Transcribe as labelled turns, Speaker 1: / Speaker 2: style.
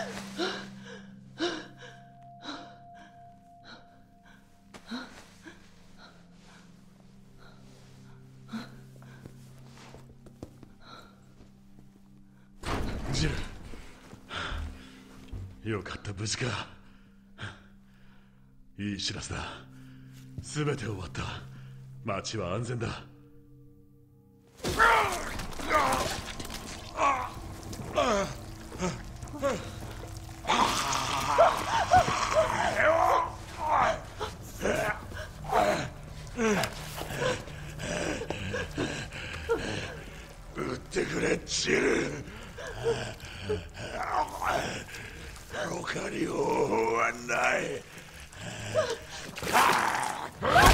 Speaker 1: ジル、よかった、無事か。いい知らせだ。全て終わった。町は安全だ。撃ってくれ、ジル。他に方法はない。